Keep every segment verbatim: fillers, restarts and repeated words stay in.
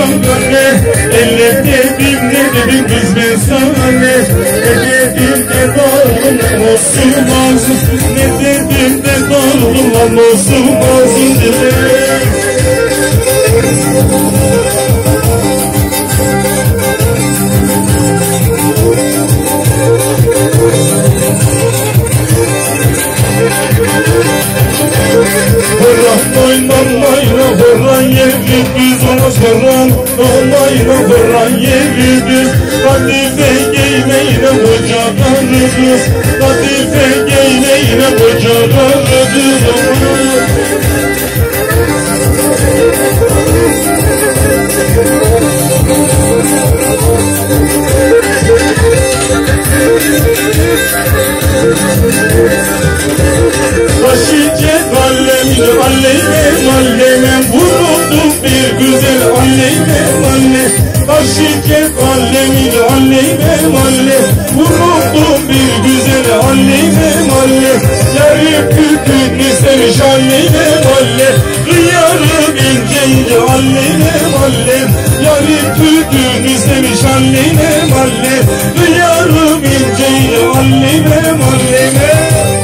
ne? Elle dedim ne dedim kız ben sana ne? Ne dedim de doğru olsun mazlum. Ne dedim de doğru olsun mazlum dedim. Horan oynam oyna horan yeri düz olmaz horan oynayla horan yeri düz. Kadife giymeyle kocaları düz. Kadife giymeyle kocaları düz. Taşıyacak allemle alleme alleme vuruldum bir güzel alleme alleme. Taşıyacak allemle alleme alleme vuruldum bir güzel alleme alleme. Yarı kürkünü sevmiş alleme alleme. Kıyarım inceydi alleme alleme. Yarı kürkünü sevmiş alleme alleme. Kıyarım inceydi alleme alleme.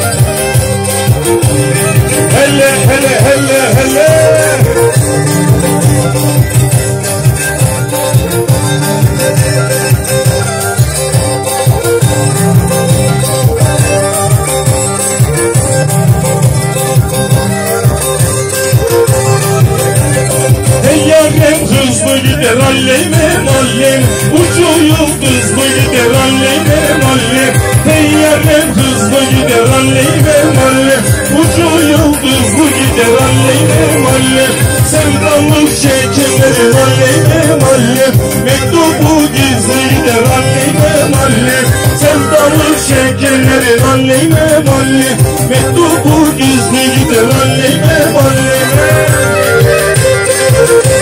Hele hele hele hele. Hey yarem hızlı gider alleme allem. Ucu yıldızlı gider alleme allem. Hey yarem hızlı gider alleme allem. Ucu yıldızlı gider allem allem. Sevdalık şekerleri allem allem. Mektubu gizli gider allem allem. Sevdalık şekerleri allem allem. Mektubu gizli gider allem allem.